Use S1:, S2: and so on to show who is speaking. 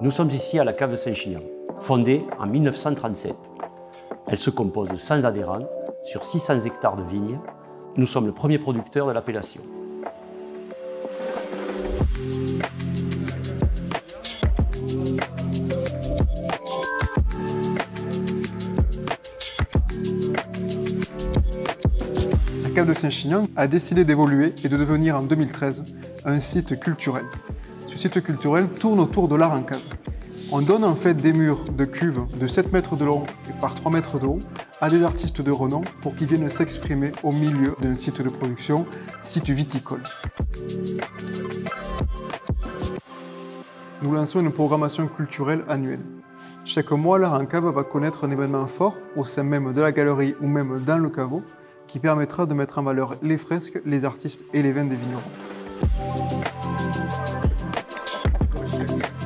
S1: Nous sommes ici à la cave de Saint-Chinian, fondée en 1937. Elle se compose de 100 adhérents sur 600 hectares de vignes. Nous sommes le premier producteur de l'appellation.
S2: La cave de Saint-Chinian a décidé d'évoluer et de devenir en 2013 un site culturel. Ce site culturel tourne autour de l'art en cave. On donne en fait des murs de cuve de 7 mètres de long et par 3 mètres de haut à des artistes de renom pour qu'ils viennent s'exprimer au milieu d'un site de production, site viticole. Nous lançons une programmation culturelle annuelle. Chaque mois, l'art en cave va connaître un événement fort au sein même de la galerie ou même dans le caveau qui permettra de mettre en valeur les fresques, les artistes et les vins des vignerons.